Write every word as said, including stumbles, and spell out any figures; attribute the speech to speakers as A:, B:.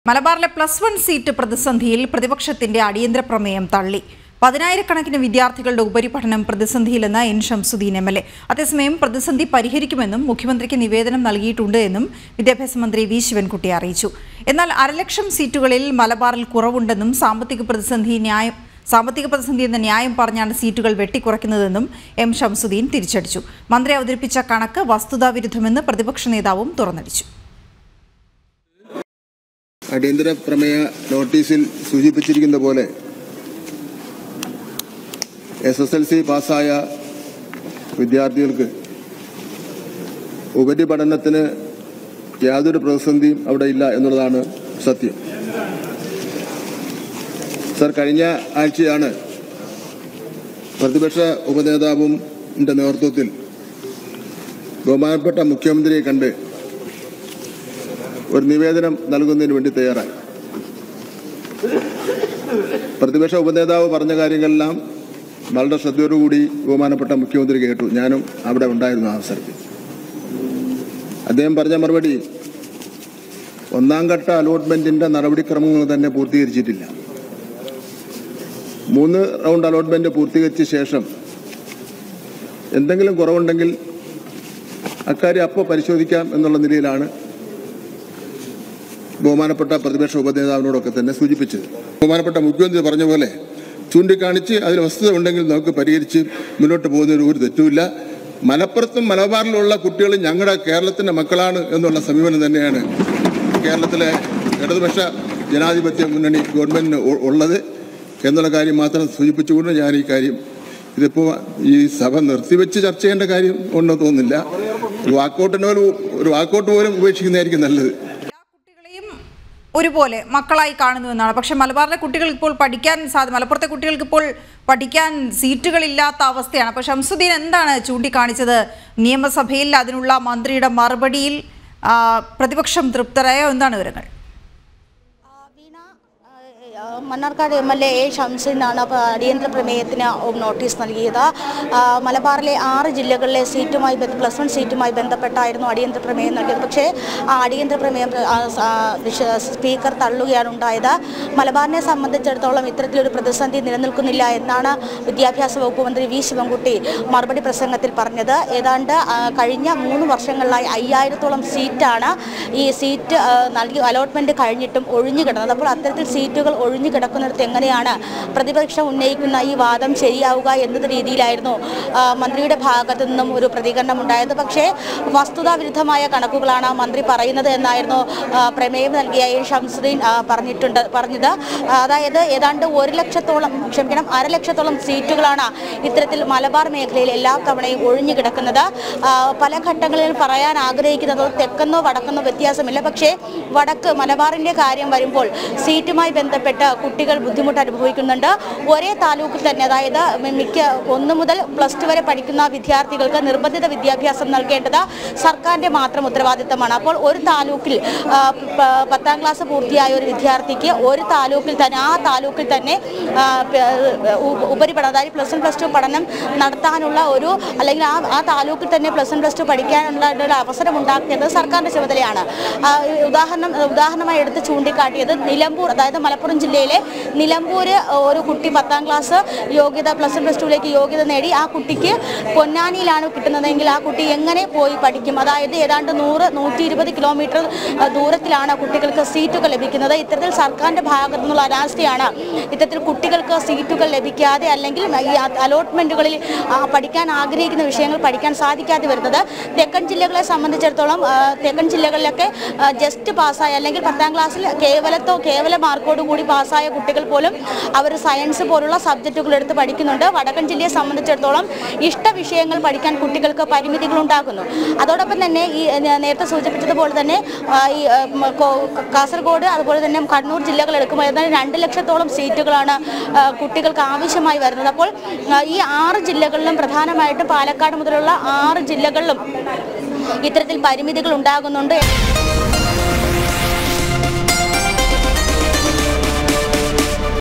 A: മലബാറിലെ plus one seat പ്രതിസന്ധിയിൽ പ്രതിപക്ഷത്തിന്റെ അടിയന്തര പ്രമേയം തള്ളി. പതിനായിരക്കണക്കിന് വിദ്യാർത്ഥികളുടെ ഉപരിപഠനം പ്രതിസന്ധിയിലെന്ന് N Shamsuddin M L A. അതേസമയം പ്രതിസന്ധി പരിഹരിക്കുമെന്നും മുഖ്യമന്ത്രിക്ക് നിവേദനം നൽകിയിട്ടുണ്ട് എന്നും വിദ്യാഭ്യാസ മന്ത്രി വി ശിവൻകുട്ടി അറിയിച്ചു. എന്നാൽ അരലക്ഷം സീറ്റുകളിൽ മലബാറിൽ കുറവുണ്ടെന്നും സാമ്പത്തിക പ്രതിസന്ധി ന്യായം സാമ്പത്തിക പ്രതിസന്ധി എന്ന ന്യായം പറഞ്ഞാണ് സീറ്റുകൾ വെട്ടിക്കുറയ്ക്കുന്നതെന്നും എം ഷംസുദ്ദീൻ തിരിച്ചടിച്ചു. മന്ത്രി അവതരിപ്പിച്ച കണക്ക് വസ്തുതാവിരുദ്ധമെന്ന് പ്രതിപക്ഷ നേതാവും തുറന്നടിച്ചു.
B: അടിയന്തര പ്രമേയ നോട്ടീസിൽ സൂചിപ്പിച്ചിരിക്കുന്ന പോലെ എസ് എസ് എൽ സി പാസ്സായ വിദ്യാർത്ഥികൾക്ക് ഉപരിപഠനത്തിന് യാതൊരു പ്രതിസന്ധിയും അവിടെ ഇല്ല എന്നുള്ളതാണ് സത്യം. സർ, കഴിഞ്ഞ ആഴ്ചയാണ് പ്രതിപക്ഷ ഉപനേതാവും നേതൃത്വത്തിൽ ബഹുമാനപ്പെട്ട മുഖ്യമന്ത്രിയെ കണ്ട് ഒരു നിവേദനം നൽകുന്നതിന് വേണ്ടി തയ്യാറായി. പ്രതിപക്ഷ ഉപനേതാവ് പറഞ്ഞ കാര്യങ്ങളെല്ലാം വളരെ ശ്രദ്ധയോടുകൂടി ബഹുമാനപ്പെട്ട മുഖ്യമന്ത്രി കേട്ടു. ഞാനും അവിടെ ഉണ്ടായിരുന്നു ആ അവസരത്തിൽ. അദ്ദേഹം പറഞ്ഞ മറുപടി, ഒന്നാം ഘട്ട അലോട്ട്മെന്റിന്റെ നടപടിക്രമങ്ങൾ തന്നെ പൂർത്തീകരിച്ചിട്ടില്ല. മൂന്ന് റൗണ്ട് അലോട്ട്മെന്റ് പൂർത്തീകരിച്ച ശേഷം എന്തെങ്കിലും കുറവുണ്ടെങ്കിൽ അക്കാര്യം അപ്പോൾ പരിശോധിക്കാം എന്നുള്ള നിലയിലാണ് ബഹുമാനപ്പെട്ട പ്രതിപക്ഷ ഉപനേതാവിനോടൊക്കെ തന്നെ സൂചിപ്പിച്ചത്. ബഹുമാനപ്പെട്ട മുഖ്യമന്ത്രി പറഞ്ഞ പോലെ ചൂണ്ടിക്കാണിച്ച് അതിൽ വസ്തുത ഉണ്ടെങ്കിൽ നമുക്ക് പരിഹരിച്ച് മുന്നോട്ട് പോകുന്നതിന് ഒരു തെറ്റുമില്ല. മലപ്പുറത്തും മലബാറിലുള്ള കുട്ടികൾ ഞങ്ങളുടെ കേരളത്തിൻ്റെ മക്കളാണ് എന്നുള്ള സമീപനം തന്നെയാണ് കേരളത്തിലെ ഇടതുപക്ഷ ജനാധിപത്യ മുന്നണി ഗവൺമെൻറ്റിന് ഉള്ളത് എന്നുള്ള കാര്യം മാത്രം സൂചിപ്പിച്ചുകൊണ്ട് ഞാൻ ഈ കാര്യം ഇതിപ്പോൾ ഈ സഭ നിർത്തിവെച്ച് ചർച്ച ചെയ്യേണ്ട കാര്യം ഉണ്ടെന്ന് തോന്നുന്നില്ല. ഒരു വാക്കൗട്ടിന് പോലും ഒരു വാക്കൗട്ട് പോലും ഉപേക്ഷിക്കുന്നതായിരിക്കും നല്ലത്.
A: ഒരുപോലെ മക്കളായി കാണുന്നുവെന്നാണ്. പക്ഷേ മലബാറിലെ കുട്ടികൾ ഇപ്പോൾ പഠിക്കാൻ സാധ്യത മലപ്പുറത്തെ കുട്ടികൾക്ക് ഇപ്പോൾ പഠിക്കാൻ സീറ്റുകളില്ലാത്ത അവസ്ഥയാണ്. അപ്പോൾ ഷംസുദ്ദീൻ എന്താണ് ചൂണ്ടിക്കാണിച്ചത്? നിയമസഭയിൽ അതിനുള്ള മന്ത്രിയുടെ മറുപടിയിൽ പ്രതിപക്ഷം തൃപ്തരായോ? എന്താണ് വിവരങ്ങൾ?
C: Mannarkkad M L A A ഷംസുദ്ദീനാണ് അടിയന്തര പ്രമേയത്തിന് നോട്ടീസ് നൽകിയത്. മലബാറിലെ ആറ് ജില്ലകളിലെ സീറ്റുമായി പ്ലസ് വൺ സീറ്റുമായി ബന്ധപ്പെട്ടായിരുന്നു അടിയന്തര പ്രമേയം നൽകിയത്. പക്ഷേ ആ അടിയന്തര പ്രമേയം സ്പീക്കർ തള്ളുകയാണ് ഉണ്ടായത്. മലബാറിനെ സംബന്ധിച്ചിടത്തോളം ഇത്തരത്തിലൊരു പ്രതിസന്ധി നിലനിൽക്കുന്നില്ല എന്നാണ് വിദ്യാഭ്യാസ വകുപ്പ് മന്ത്രി വി ശിവൻകുട്ടി മറുപടി പ്രസംഗത്തിൽ പറഞ്ഞത്. ഏതാണ്ട് കഴിഞ്ഞ മൂന്ന് വർഷങ്ങളിലായി അയ്യായിരത്തോളം സീറ്റാണ് ഈ സീറ്റ് നൽകി അലോട്ട്മെന്റ് കഴിഞ്ഞിട്ടും ഒഴിഞ്ഞു കിടന്നത്. അപ്പോൾ അത്തരത്തിൽ സീറ്റുകൾ ഒഴിഞ്ഞു കിടക്കുന്നിടത്ത് എങ്ങനെയാണ് പ്രതിപക്ഷം ഉന്നയിക്കുന്ന ഈ വാദം ശരിയാവുക എന്നത് രീതിയിലായിരുന്നു മന്ത്രിയുടെ ഭാഗത്തു നിന്നും ഒരു പ്രതികരണം ഉണ്ടായത്. പക്ഷേ വസ്തുതാവിരുദ്ധമായ കണക്കുകളാണ് മന്ത്രി പറയുന്നത് എന്നായിരുന്നു പ്രമേയം നൽകിയ എ ഷംസുദ്ദീൻ പറഞ്ഞിട്ടുണ്ട് പറഞ്ഞത്. അതായത് ഏതാണ്ട് ഒരു ലക്ഷത്തോളം ക്ഷമിക്കണം അരലക്ഷത്തോളം സീറ്റുകളാണ് ഇത്തരത്തിൽ മലബാർ മേഖലയിൽ എല്ലാ തവണയും ഒഴിഞ്ഞു കിടക്കുന്നത്. പല ഘട്ടങ്ങളിൽ പറയാൻ ആഗ്രഹിക്കുന്നത് തെക്കെന്നോ വടക്കെന്നോ വ്യത്യാസമില്ല. പക്ഷേ വടക്ക് മലബാറിൻ്റെ കാര്യം വരുമ്പോൾ സീറ്റുമായി ബന്ധപ്പെട്ട് കുട്ടികൾ ബുദ്ധിമുട്ട് അനുഭവിക്കുന്നുണ്ട്. ഒരേ താലൂക്കിൽ തന്നെ, അതായത് മിക്ക ഒന്ന് മുതൽ പ്ലസ് ടു വരെ പഠിക്കുന്ന വിദ്യാർത്ഥികൾക്ക് നിർബന്ധിത വിദ്യാഭ്യാസം നൽകേണ്ടത് സർക്കാരിൻ്റെ മാത്രം ഉത്തരവാദിത്തമാണ്. അപ്പോൾ ഒരു താലൂക്കിൽ പത്താം ക്ലാസ് പൂർത്തിയായ ഒരു വിദ്യാർത്ഥിക്ക് ഒരു താലൂക്കിൽ തന്നെ ആ താലൂക്കിൽ തന്നെ ഉപരിപഠനം, അതായത് പ്ലസ് വൺ പ്ലസ് ടു പഠനം നടത്താനുള്ള ഒരു അല്ലെങ്കിൽ ആ ആ താലൂക്കിൽ തന്നെ പ്ലസ് വൺ പ്ലസ് ടു പഠിക്കാനുള്ള ഒരു അവസരം ഉണ്ടാക്കേണ്ടത് സർക്കാരിൻ്റെ ചുമതലയാണ്. ഉദാഹരണം ഉദാഹരണമായി എടുത്ത് ചൂണ്ടിക്കാട്ടിയത് നിലമ്പൂർ, അതായത് മലപ്പുറം ജില്ലയിലെ നിലമ്പൂര് ഒരു കുട്ടി പത്താം ക്ലാസ് യോഗ്യത പ്ലസ് വൺ പ്ലസ് ടുവിലേക്ക് യോഗ്യത നേടി. ആ കുട്ടിക്ക് പൊന്നാനിയിലാണ് കിട്ടുന്നതെങ്കിൽ ആ കുട്ടി എങ്ങനെ പോയി പഠിക്കും? അതായത് ഏതാണ്ട് നൂറ് നൂറ്റി ഇരുപത് കിലോമീറ്റർ ദൂരത്തിലാണ് കുട്ടികൾക്ക് സീറ്റുകൾ ലഭിക്കുന്നത്. ഇത്തരത്തിൽ സർക്കാരിൻ്റെ ഭാഗത്തു നിന്നുള്ള അനാസ്ഥയാണ് ഇത്തരത്തിൽ കുട്ടികൾക്ക് സീറ്റുകൾ ലഭിക്കാതെ അല്ലെങ്കിൽ ഈ അലോട്ട്മെൻറ്റുകളിൽ പഠിക്കാൻ ആഗ്രഹിക്കുന്ന വിഷയങ്ങൾ പഠിക്കാൻ സാധിക്കാതെ വരുന്നത്. തെക്കൻ ജില്ലകളെ സംബന്ധിച്ചിടത്തോളം തെക്കൻ ജില്ലകളിലൊക്കെ ജസ്റ്റ് പാസ്സായ അല്ലെങ്കിൽ പത്താം ക്ലാസ്സിൽ കേവലത്തോ കേവല മാർക്കോട് കൂടി പാസ്സായ കുട്ടികൾ പോലും അവർ സയൻസ് പോലുള്ള സബ്ജക്റ്റുകൾ എടുത്ത് പഠിക്കുന്നുണ്ട്. വടക്കൻ ജില്ലയെ സംബന്ധിച്ചിടത്തോളം ഇഷ്ട വിഷയങ്ങൾ പഠിക്കാൻ കുട്ടികൾക്ക് പരിമിതികളുണ്ടാകുന്നു. അതോടൊപ്പം തന്നെ ഈ നേരത്തെ സൂചിപ്പിച്ചതുപോലെ തന്നെ ഈ കാസർഗോഡ് അതുപോലെ തന്നെ കണ്ണൂർ ജില്ലകൾ എടുക്കുമ്പോൾ ഏതാണ്ട് രണ്ട് ലക്ഷത്തോളം സീറ്റുകളാണ് കുട്ടികൾക്ക് ആവശ്യമായി വരുന്നത്. അപ്പോൾ ഈ ആറ് ജില്ലകളിലും പ്രധാനമായിട്ടും പാലക്കാട് മുതലുള്ള ആറ് ജില്ലകളിലും ഇത്തരത്തിൽ പരിമിതികൾ ഉണ്ടാകുന്നുണ്ട്.